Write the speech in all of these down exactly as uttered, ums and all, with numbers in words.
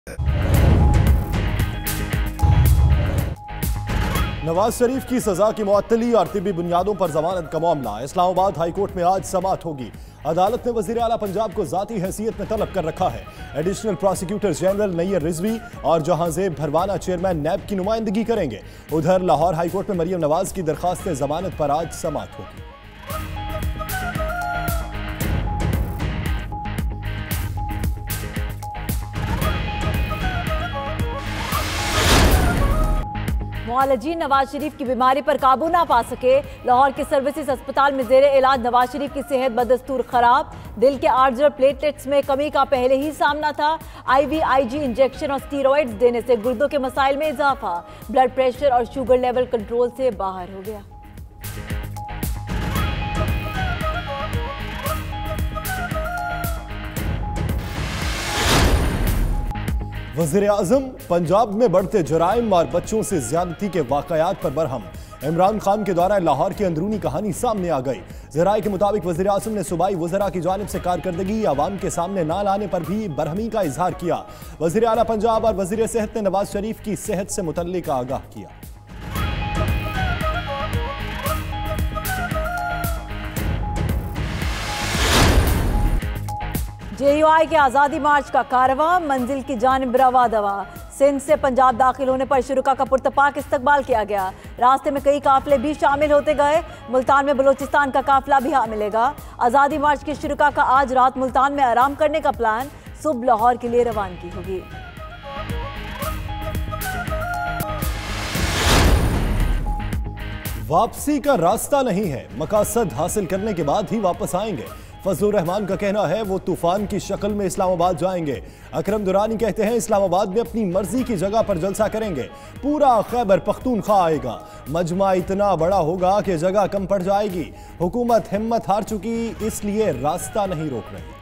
नवाज शरीफ की सजा की मुअत्तली और तिब्बी बुनियादों पर जमानत का मामला इस्लामाबाद हाईकोर्ट में आज समाअत होगी। अदालत ने वजीर आला पंजाब को जाती हैसियत में तलब कर रखा है। Additional prosecutor general Nayyar Rizvi और जहांजेब भरवाना चेयरमैन नैब की नुमाइंदगी करेंगे। उधर लाहौर हाईकोर्ट में मरियम नवाज की दरखास्त जमानत पर आज समाअत होगी। मुआलजीन नवाज शरीफ की बीमारी पर काबू ना पा सके। लाहौर के सर्विसेज अस्पताल में जेर इलाज नवाज शरीफ की सेहत बदस्तूर खराब। दिल के आर्जर प्लेटलेट्स में कमी का पहले ही सामना था। आईवीआईजी इंजेक्शन और स्टीरॉइड्स देने से गुर्दों के मसाइल में इजाफा। ब्लड प्रेशर और शुगर लेवल कंट्रोल से बाहर हो गया। वज़ीर आज़म पंजाब में बढ़ते जराइम और बच्चों से ज्यादती के वाकयात पर बरहम। इमरान खान के दौरान लाहौर की अंदरूनी कहानी सामने आ गई। ज़राए के मुताबिक वज़ीर आज़म ने सूबाई वज़रा की जानिब से कारकर्दगी आवाम के सामने ना लाने पर भी बरहमी का इजहार किया। वज़ीर आला पंजाब और वज़ीर सेहत ने नवाज शरीफ की सेहत से मुतल्लिक आगाह किया। जेयूआई के आज़ादी मार्च का कारवां मंजिल की जानिब रवा दवा। सिंध से पंजाब दाखिल होने पर शुरुका का पुरतपाक इस्तकबाल किया गया। रास्ते में कई काफिले भी शामिल होते गए। मुल्तान में बलोचिस्तान का काफिला भी आ मिलेगा। आज़ादी मार्च की शुरुका का आज रात मुल्तान में आराम करने का प्लान। सुबह लाहौर के लिए रवानगी होगी। वापसी का रास्ता नहीं है, मकासद हासिल करने के बाद ही वापस आएंगे। फजलुर रहमान का कहना है वो तूफान की शक्ल में इस्लामाबाद जाएंगे। अकरम दुरानी कहते हैं इस्लामाबाद में अपनी मर्जी की जगह पर जलसा करेंगे। पूरा खैबर पख्तूनख्वा आएगा। मजमा इतना बड़ा होगा कि जगह कम पड़ जाएगी। हुकूमत हिम्मत हार चुकी, इसलिए रास्ता नहीं रोक रही।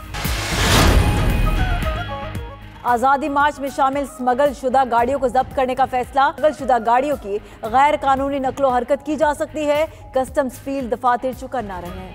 आज़ादी मार्च में शामिल स्मगल शुदा गाड़ियों को जब्त करने का फैसला। स्मगल शुदा गाड़ियों की गैर कानूनी नकलो हरकत की जा सकती है। कस्टम्स फील्ड दफातर चुकन्ना रहे।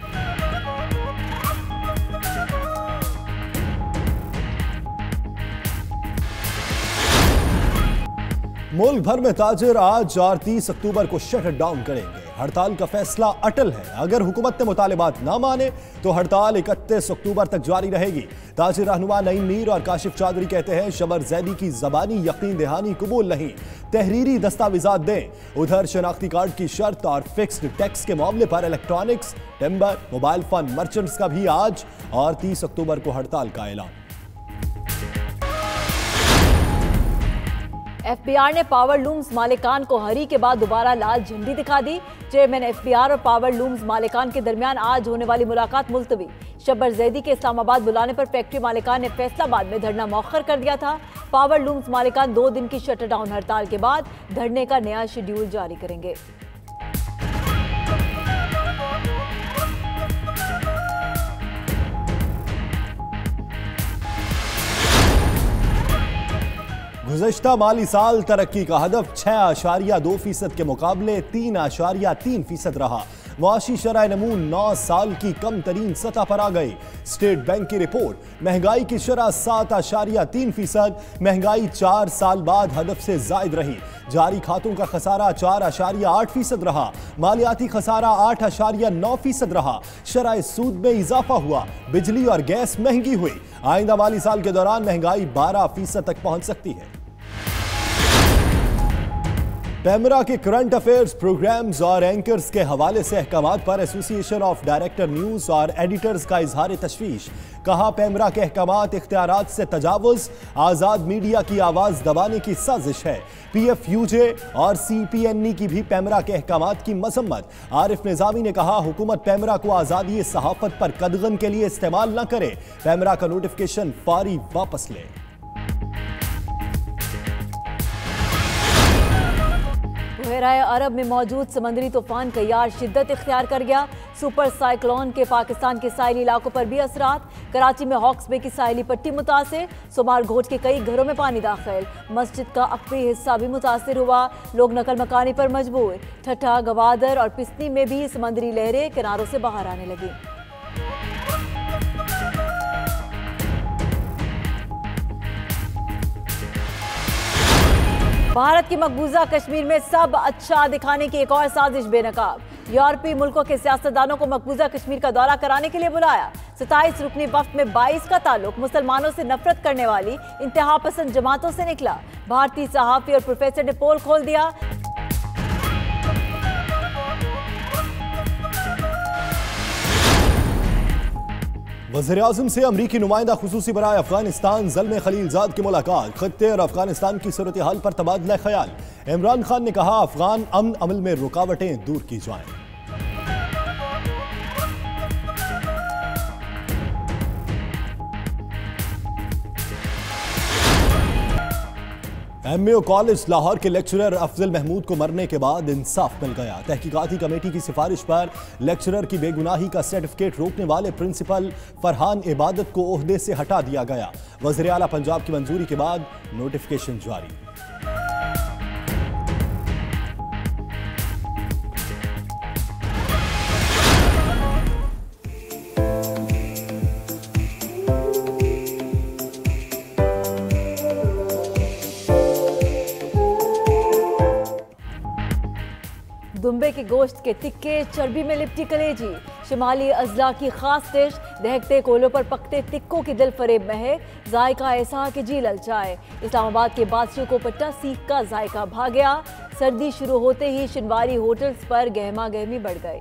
मुल्क भर में ताजिर आज और तीस अक्टूबर को शटर डाउन करेंगे। हड़ताल का फैसला अटल है। अगर हुकूमत ने मुतालिबात ना माने तो हड़ताल इकतीस अक्टूबर तक जारी रहेगी। ताजिर रहनुमा नईम मीर और काशिफ चौधरी कहते हैं शबर जैदी की जबानी यकीन दहानी कबूल नहीं, तहरीरी दस्तावेजात दें। उधर शनाख्ती कार्ड की शर्त और फिक्स्ड टैक्स के मामले पर electronics, timber, mobile phone merchants का भी आज और तीस अक्टूबर को हड़ताल का ऐलान। एफबीआर ने पावर लूम्स मालिकान को हरी के बाद दोबारा लाल झंडी दिखा दी। चेयरमैन एफबीआर और पावर लूम्स मालिकान के दरमियान आज होने वाली मुलाकात मुलतवी। शब्बर जैदी के इस्लामाबाद बुलाने पर फैक्ट्री मालिकान ने फैसलाबाद में धरना मौखर कर दिया था। पावर लूम्स मालिकान दो दिन की शटर डाउन हड़ताल के बाद धरने का नया शेड्यूल जारी करेंगे। गुज़श्ता माली साल तरक्की का हदफ छह आशारिया दो फीसद के मुकाबले तीन आशारिया तीन फीसद रहा। मुआशी शरह नमू नौ साल की कम तरीन सतह पर आ गई। स्टेट बैंक की रिपोर्ट महंगाई की शरह सात आशारिया तीन फीसद, महंगाई चार साल बाद हदफ से जायद रही। जारी खातों का खसारा चार आशारिया आठ फीसद रहा। मालियाती खसारा आठ आशारिया नौ फीसद रहा। शरह सूद में इजाफा हुआ। बिजली और गैस महंगी हुई। आइंदा माली साल के दौरान महंगाई बारह फीसद तक पहुंच सकती है। पैमरा के करंट अफेयर्स प्रोग्राम्स और एंकर्स के हवाले से अहकामात पर एसोसिएशन ऑफ डायरेक्टर न्यूज और एडिटर्स का इजहार तशवीश। कहा पैमरा के अहकामात इख्तियारात से तजावुज, आजाद मीडिया की आवाज दबाने की साजिश है। पी एफ यू जे और सी पी एन ई की भी पैमरा के अहकामात की मजम्मत। आरिफ निजामी ने कहा हुकूमत पैमरा को आजादी सहाफत पर कदगन के लिए इस्तेमाल न करे। पैमरा का नोटिफिकेशन फौरी वापस ले। बहराए अरब में मौजूद समंदरी तूफान कयार शिद्दत इख्तियार कर गया। सुपर साइक्लोन के पाकिस्तान के साहिली इलाकों पर भी असरात। कराची में हॉक्स बे की साहिली पट्टी मुतासिर। सुमार घोट के कई घरों में पानी दाखिल। मस्जिद का अकबी हिस्सा भी मुतासिर हुआ। लोग नकल मकानी पर मजबूर। ठट्ठा, गवादर और पिस्नी में भी समंदरी लहरें किनारों से बाहर आने लगी। भारत की मकबूजा कश्मीर में सब अच्छा दिखाने की एक और साजिश बेनकाब। यूरोपीय मुल्कों के सियासतदानों को मकबूजा कश्मीर का दौरा कराने के लिए बुलाया। सत्ताईस रुकनी वफ्द में बाईस का ताल्लुक मुसलमानों से नफरत करने वाली इंतहा पसंद जमातों से निकला। भारतीय सहाफी और प्रोफेसर ने पोल खोल दिया। वज़ीर-ए-आज़म से अमरीकी नुमाइंदा खुसूसी बराए अफगानिस्तान ज़ल्मे खलीलजाद की मुलाकात। खत्ते और अफगानिस्तान की सूरत हाल पर तबादला ख्याल। इमरान खान ने कहा अफगान अमन अमल में रुकावटें दूर की जाएं। M A O college Lahore के लेक्चरर अफजल महमूद को मरने के बाद इंसाफ मिल गया। तहकीकाती कमेटी की सिफारिश पर लेक्चरर की बेगुनाही का सर्टिफिकेट रोकने वाले प्रिंसिपल फरहान इबादत को ओहदे से हटा दिया गया। वज़ीर आला पंजाब की मंजूरी के बाद नोटिफिकेशन जारी। दुम्बे के गोश्त के टिक्के, चर्बी में लिपटी कलेजी, शिमाली अजला की खास डिश। दहकते कोयलों पर पकते टिक्कों की दिल फरेब महक, जायका ऐसा कि जी ललचाए। इस्लामाबाद के बादशाह को पट्टा सीख का जायका भा गया। सर्दी शुरू होते ही शिनवारी होटल्स पर गहमा गहमी बढ़ गई।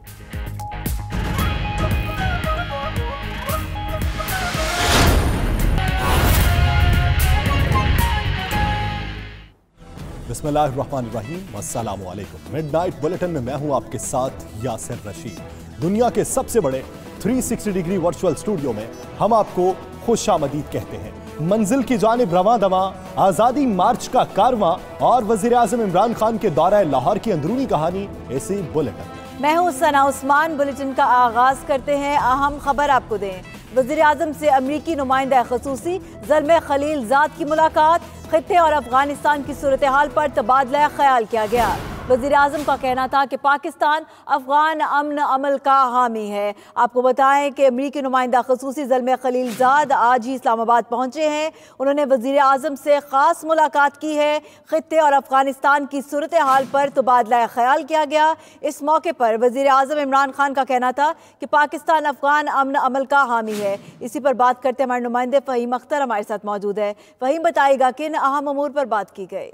बिस्मिल्लाहिर्रहमानिर्रहीम, अस्सलामु अलैकुम। मिडनाइट बुलेटिन में मैं हूं आपके साथ यासिर रशीद। दुनिया के सबसे बड़े तीन सौ साठ डिग्री वर्चुअल स्टूडियो में हम आपको खुशामदीद कहते हैं। मंजिल की जानिब रवां दवां, आज़ादी मार्च का कारवां और वज़ीर आज़म इमरान खान के दौरे लाहौर की अंदरूनी कहानी इसी बुलेटिन में। मैं हूं सना उस्मान। बुलेटिन का आगाज करते हैं। अहम खबर आपको दें। वज़ीर आज़म से अमरीकी नुमाइंदा खसूसी ज़ल्मे खलीलजाद की मुलाकात। खित्ते और अफगानिस्तान की सूरत हाल पर तबादला ख्याल किया गया। वज़ीर आज़म का कहना था कि पाकिस्तान अफगान अमन अमल का हामी है। आपको बताएं कि अमरीकी नुमाइंदा खसूसी ज़ल्मे खलीलजाद आज ही इस्लामाबाद पहुंचे हैं। उन्होंने वज़ीर आज़म से ख़ास मुलाकात की है। खित्ते और अफगानिस्तान की सूरत हाल पर तबादला ख्याल किया गया। इस मौके पर वज़ीर आज़म इमरान खान का कहना था कि पाकिस्तान अफगान अमन अमल का हामी है। इसी पर बात करते हमारे नुमाइंदे फ़हीम अख्तर हमारे साथ मौजूद है। फ़हीम, बताएगा किन अहम अमूर पर बात की गई?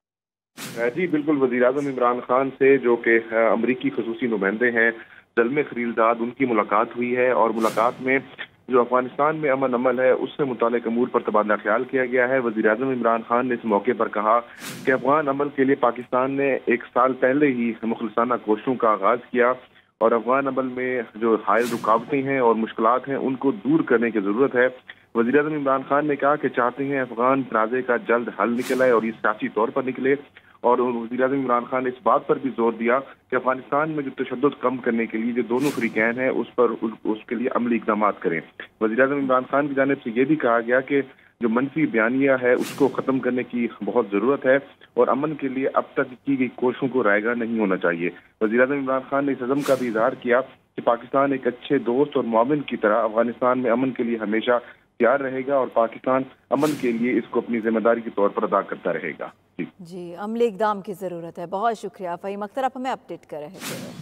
जी बिल्कुल, वज़ीर आज़म इमरान खान से जो कि अमरीकी खसूसी नुमाइंदे हैं ज़ल्मे खलीलजाद, उनकी मुलाकात हुई है और मुलाकात में जो अफगानिस्तान में अमन अमल है उससे मुताल्लिक़ अमूर पर तबादला ख्याल किया गया है। वज़ीर आज़म इमरान खान ने इस मौके पर कहा कि अफगान अमल के लिए पाकिस्तान ने एक साल पहले ही मुखलिसाना कोशिशों का आगाज़ किया और अफगान अमल में जो हायल रुकावटें हैं और मुश्किलात हैं उनको दूर करने की ज़रूरत है। वज़ीर आज़म इमरान खान ने कहा कि चाहते हैं अफगान तनाज़े का जल्द हल निकल आए और ये सियासी तौर पर निकले। और वज़ीर आज़म इमरान खान ने इस बात पर भी जोर दिया कि अफगानिस्तान में जो तशद्दुद कम करने के लिए जो दोनों फरीकैन हैं उस पर उस, उसके लिए अमली इक़दाम करें। वज़ीर आज़म इमरान खान की जानिब से ये भी कहा गया कि जो मनफी बयानिया है उसको ख़त्म करने की बहुत ज़रूरत है और अमन के लिए अब तक की गई कोशिशों को रायगा नहीं होना चाहिए। वज़ीर आज़म इमरान खान ने इस अज़म का भी इज़हार किया कि पाकिस्तान एक अच्छे दोस्त और मुआविन की तरह अफगानिस्तान में अमन के लिए हमेशा तैयार रहेगा और पाकिस्तान अमन के लिए इसको अपनी जिम्मेदारी के तौर पर अदा करता रहेगा। जी जी, अमली इक़दाम की ज़रूरत है। बहुत शुक्रिया फ़हीम अख्तर, आप हमें अपडेट कर रहे थे।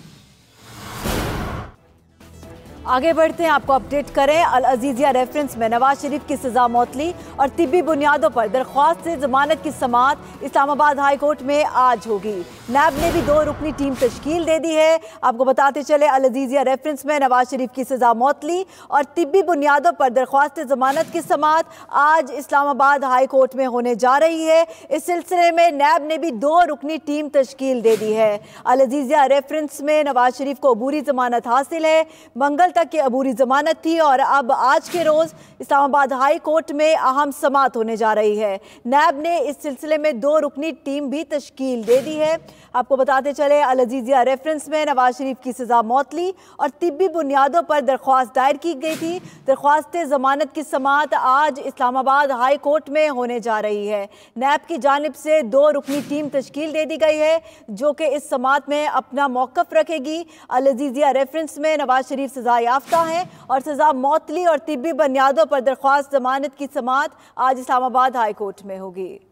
आगे बढ़ते हैं, आपको अपडेट करें। अल अजीज़िया रेफरेंस में नवाज शरीफ की सजा मौतली और तिब्बी बुनियादों पर दरख्वास्त से जमानत की समाअत इस्लामाबाद हाई कोर्ट में आज होगी। नैब ने भी दो रुकनी टीम तश्कील दे दी है। आपको बताते चले, अल अजीज़िया रेफरेंस में नवाज शरीफ की सजा मौतली और तिब्बी बुनियादों पर दरख्वास्त जमानत की समाअत आज इस्लामाबाद हाई कोर्ट में होने जा रही है। इस सिलसिले में नैब ने भी दो रुकनी टीम तश्कील दे दी है। अल अजीज़िया रेफरेंस में नवाज शरीफ को अबूरी जमानत हासिल है। मंगल तक की अबूरी जमानत थी और अब आज के रोज इस्लामाबाद हाई कोर्ट में अहम समाअत होने जा रही है। नैब ने इस सिलसिले में दो रुकनी टीम भी तश्कील दे दी है। आपको बताते चले, अल अजीज़िया रेफरेंस में नवाज शरीफ की सजा मौतली और तिब्बी बुनियादों पर दरख्वास्त दायर की गई थी। दरख्वास्त जमानत की समाअत आज इस्लामाबाद हाई कोर्ट में होने जा रही है। नैब की जानिब से दो रुकनी टीम तश्कील दे दी गई है जो कि इस समाअत में अपना मौक़िफ़ रखेगी। अल अजीज़िया रेफरेंस में नवाज शरीफ सजा याफ्ता है और सजा मौतली और तिब्बी बुनियादों पर दरख्वास्त जमानत की समाअत आज इस्लामाबाद हाई कोर्ट में होगी।